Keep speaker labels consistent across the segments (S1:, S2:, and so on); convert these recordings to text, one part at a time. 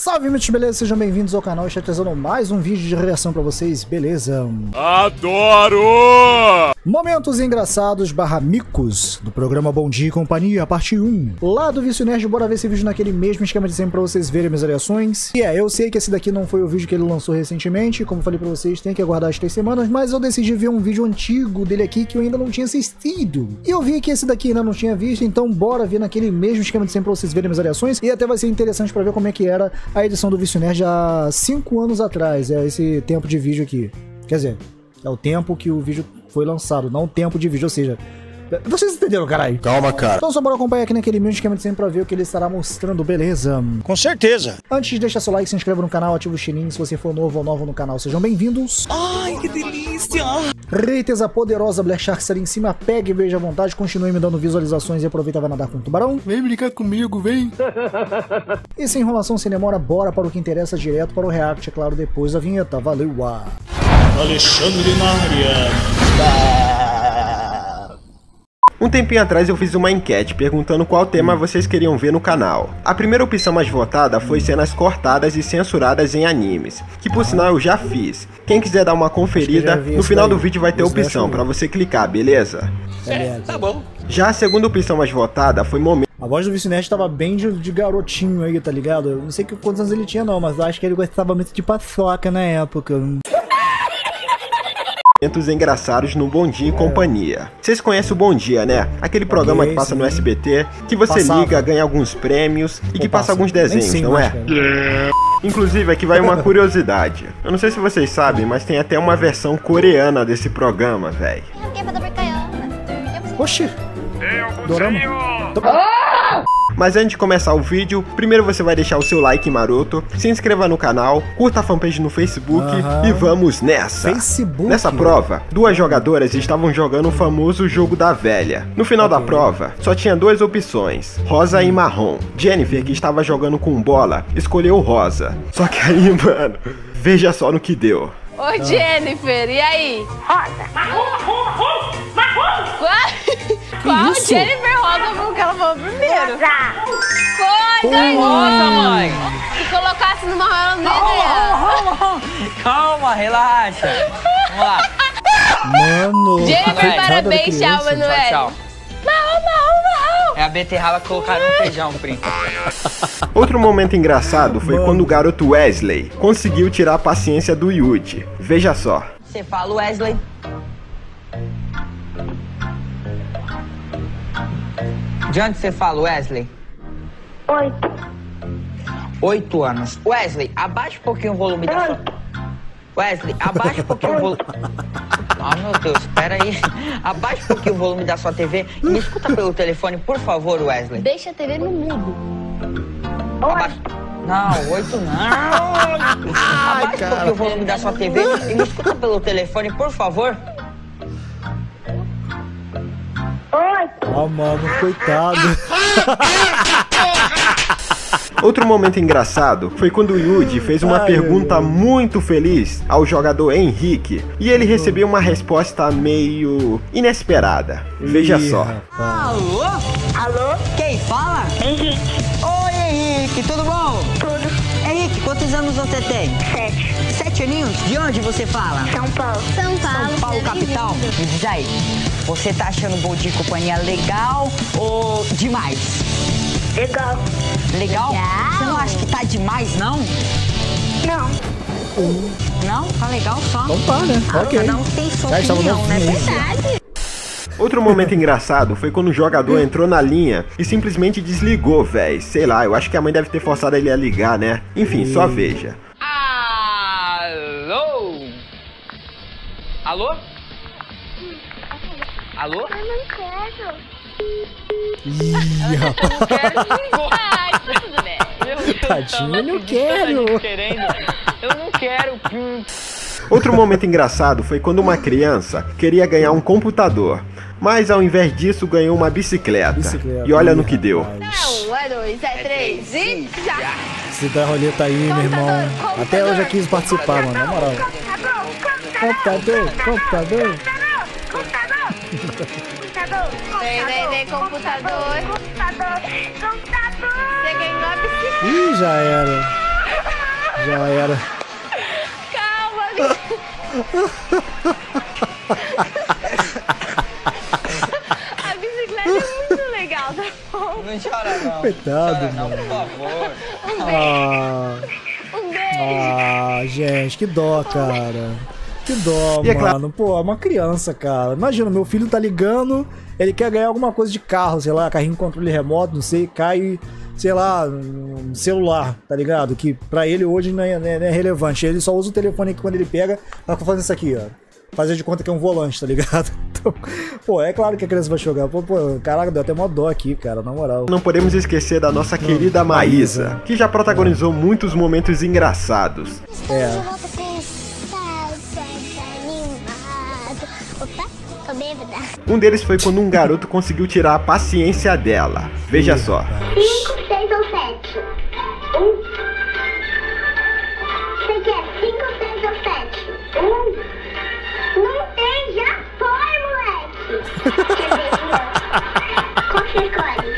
S1: Salve, mitos, beleza? Sejam bem-vindos ao canal. Estou trazendo mais um vídeo de reação pra vocês, beleza?
S2: Adoro!
S1: Momentos engraçados / micos do programa Bom Dia e Companhia, parte 1. Lá do Vício Nerd, bora ver esse vídeo naquele mesmo esquema de sempre pra vocês verem minhas reações. E eu sei que esse daqui não foi o vídeo que ele lançou recentemente, como falei pra vocês, tem que aguardar as 3 semanas, mas eu decidi ver um vídeo antigo dele aqui que eu ainda não tinha assistido. E eu vi que esse daqui ainda não tinha visto, então bora ver naquele mesmo esquema de sempre pra vocês verem minhas reações. E até vai ser interessante pra ver como é que era a edição do Vício Nerd há 5 anos atrás, esse tempo de vídeo aqui. Quer dizer, é o tempo que o vídeo foi lançado, não o tempo de vídeo, ou seja... Vocês entenderam, caralho?
S2: Calma, cara.
S1: Então só bora acompanhar aqui naquele mesmo esquema de sempre pra ver o que ele estará mostrando, beleza?
S2: Com certeza.
S1: Antes, deixa seu like, se inscreva no canal, ativa o sininho se você for novo ou nova no canal. Sejam bem-vindos.
S3: Ai, que delícia!
S1: Reites, a poderosa Black Sharks ali em cima, pegue e veja à vontade, continue me dando visualizações e aproveita vai nadar com o tubarão.
S2: Vem brincar comigo, vem.
S1: E sem enrolação, sem demora, bora para o que interessa, direto para o react, é claro, depois da vinheta. Valeu!
S3: Alexandre na área.
S4: Um tempinho atrás eu fiz uma enquete perguntando qual tema vocês queriam ver no canal. A primeira opção mais votada foi cenas cortadas e censuradas em animes, que por sinal eu já fiz. Quem quiser dar uma conferida, no final do vídeo vai ter opção pra você clicar, beleza?
S3: Tá bom.
S4: Já a segunda opção mais votada foi momentos
S1: A voz do Vício Nerd tava bem de garotinho aí, tá ligado? Eu não sei quantos anos ele tinha não, mas eu acho que ele gostava muito de paçoca na época.
S4: engraçados no Bom Dia e Companhia. Vocês conhecem o Bom Dia, né? Aquele programa que passa no SBT, que você liga, ganha alguns prêmios e que passa alguns desenhos, não é? Inclusive, aqui vai uma curiosidade. Eu não sei se vocês sabem, mas tem até uma versão coreana desse programa, velho.
S1: Oxi! Dorama?
S4: Mas antes de começar o vídeo, primeiro você vai deixar o seu like maroto, se inscreva no canal, curta a fanpage no Facebook e vamos nessa! Nessa prova, 2 jogadoras estavam jogando o famoso jogo da velha. No final da prova, só tinha 2 opções, rosa e marrom. Jennifer, que estava jogando com bola, escolheu rosa. Só que aí, mano, veja só no que deu.
S5: Oi, Jennifer, e aí?
S6: Rosa. Marrom.
S5: Qual Jennifer Rosa foi o que ela falou primeiro? Foi,
S3: Rosa, mãe.
S5: Se colocasse numa rola no meio
S3: Calma, relaxa. Vamos lá.
S1: Mano!
S5: Jennifer, parabéns, tchau, Manuel.
S3: Tchau.
S5: Marrom.
S3: É a beterraba que colocaram no feijão, primo.
S4: Outro momento engraçado foi quando o garoto Wesley conseguiu tirar a paciência do Yuji. Veja só.
S3: Você fala, Wesley? De onde você fala, Wesley?
S6: 8.
S3: 8 anos. Wesley, abaixa um pouquinho o volume da sua... Wesley, abaixa um pouquinho o volume... Ah, meu Deus, pera aí. Abaixa um pouquinho o volume da sua TV e me escuta pelo telefone, por favor, Wesley.
S5: Deixa a TV no mudo.
S3: Abaixa... Não, 8 não. Abaixa um pouquinho o volume da sua TV e me escuta pelo telefone, por favor.
S1: Ah, mano, coitado.
S4: Outro momento engraçado foi quando o Yuji fez uma pergunta muito feliz ao jogador Henrique e ele recebeu uma resposta meio inesperada. Veja só.
S3: Alô?
S6: Alô?
S3: Quem fala?
S6: Henrique.
S3: Oi, Henrique, tudo bom?
S6: Tudo.
S3: Henrique, quantos anos você tem?
S6: 7.
S3: 7 aninhos? De onde você fala?
S6: São Paulo.
S5: São
S3: São Paulo, capital? Me diz aí, você tá achando o Bom Dia e Companhia legal ou demais?
S6: Legal.
S3: Legal? Você não acha que tá demais, não?
S6: Não.
S3: Não? Tá legal só?
S1: Então tá, né? Ok.
S3: Cada um tem sua
S1: Já estava
S3: opinião, né?
S1: novinho aí.
S3: Verdade.
S4: Outro momento engraçado foi quando o jogador entrou na linha e simplesmente desligou, véi. Sei lá, eu acho que a mãe deve ter forçado ele a ligar, né? Enfim, só veja.
S3: Alô? Alô? Alô?
S6: Eu não quero.
S1: Ih, rapaz.
S5: Ai, tudo bem.
S1: Tadinho, eu não quero.
S3: Eu não quero.
S4: Outro momento engraçado foi quando uma criança queria ganhar um computador, mas ao invés disso ganhou uma bicicleta. E olha no que deu.
S5: 1, é 2, é 3 e já.
S1: Esse da roleta aí, meu irmão. Até hoje eu quis participar, mano, na moral. Computador.
S5: Vem, computador. Você ganhou a bicicleta.
S1: Ih, já era. Já era.
S5: Calma, a bicicleta é muito legal, tá bom?
S3: Não chora não.
S1: Coitado,
S3: chora não,
S1: mano.
S3: por favor.
S5: Um beijo.
S1: Gente, que dó, cara. Que dó,
S4: E
S1: mano.
S4: claro...
S1: Pô, é uma criança, cara. Imagina, meu filho tá ligando, ele quer ganhar alguma coisa de carro, sei lá, carrinho com controle remoto, não sei, cai, sei lá, um celular, tá ligado? Que pra ele hoje não é relevante. Ele só usa o telefone aqui quando ele pega, pra fazer isso aqui, ó. Fazer de conta que é um volante, tá ligado? Então, pô, é claro que a criança vai jogar. Pô, caraca, deu até mó dó aqui, cara, na moral.
S4: Não podemos esquecer da nossa querida Maísa, que já protagonizou muitos momentos engraçados.
S1: É.
S6: Opa,
S4: Um deles foi quando um garoto conseguiu tirar a paciência dela. Veja só.
S6: 5, 6 ou 7? Você quer 5, 6 ou 7? Não tem, já foi, moleque. Quer ver? Qual você escolhe?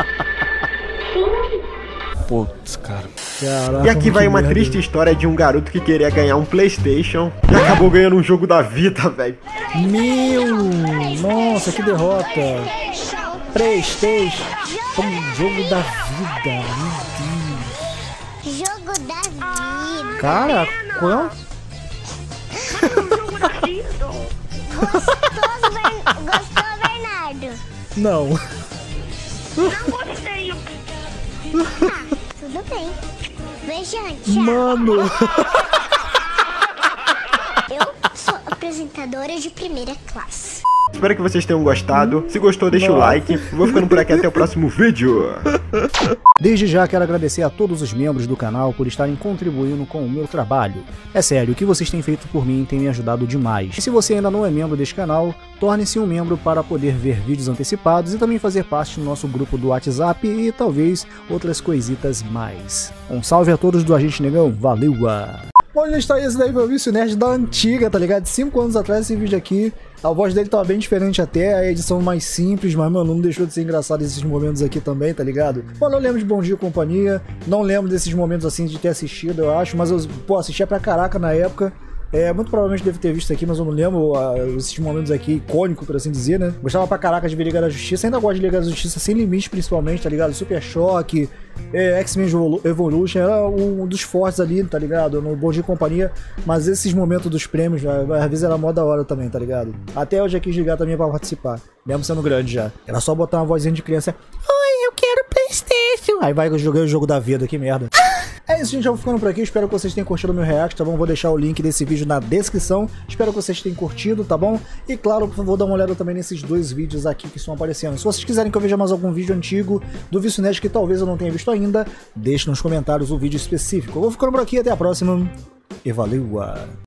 S6: 5.
S2: Putz, cara.
S1: Caraca,
S4: E aqui vai
S1: que
S4: uma
S1: merda.
S4: triste história de um garoto que queria ganhar um PlayStation e acabou ganhando um jogo da vida, velho.
S1: Nossa, que derrota. PlayStation. Um jogo da vida, meu Deus.
S6: Jogo da vida.
S1: Cara, quanto?
S6: Gostou, Bernardo?
S1: Não.
S6: Ah, tudo bem. Beijante.
S1: Mano.
S6: Eu sou apresentadora de primeira classe.
S4: Espero que vocês tenham gostado. Se gostou, deixa o like. Vou ficando por aqui até o próximo vídeo.
S1: Desde já quero agradecer a todos os membros do canal por estarem contribuindo com o meu trabalho. É sério, o que vocês têm feito por mim tem me ajudado demais. E se você ainda não é membro deste canal, torne-se um membro para poder ver vídeos antecipados e também fazer parte do nosso grupo do WhatsApp e talvez outras coisitas mais. Um salve a todos do Agente Negão, valeu! Bom, já está esse daí, meu Vício Nerd da antiga, tá ligado? 5 anos atrás esse vídeo aqui. A voz dele tava bem diferente até, a edição mais simples, mas, mano, não deixou de ser engraçado esses momentos aqui também, tá ligado? Mano, eu lembro de Bom Dia e Companhia, não lembro desses momentos assim de ter assistido, eu acho, mas eu, pô, assistia pra caraca na época. Muito provavelmente devo ter visto aqui, mas eu não lembro esses momentos aqui icônicos, por assim dizer, né? Gostava pra caraca de ver Liga da Justiça, ainda gosto de Liga da Justiça Sem Limites, principalmente, tá ligado? Super Choque, X-Men Evolution, era um dos fortes ali, tá ligado? No Bom Dia e Companhia, mas esses momentos dos prêmios, às vezes era mó da hora também, tá ligado? Até eu já quis ligar também pra participar, mesmo sendo grande já. Era só botar uma vozinha de criança, oi, eu quero PlayStation! Aí vai jogar o jogo da vida, que merda. É isso, gente, eu vou ficando por aqui, espero que vocês tenham curtido o meu react, tá bom? Vou deixar o link desse vídeo na descrição, espero que vocês tenham curtido, tá bom? E claro, por favor, dá uma olhada também nesses dois vídeos aqui que estão aparecendo. Se vocês quiserem que eu veja mais algum vídeo antigo do Vício Nerd que talvez eu não tenha visto ainda, deixe nos comentários o vídeo específico. Eu vou ficando por aqui, até a próxima, e valeu!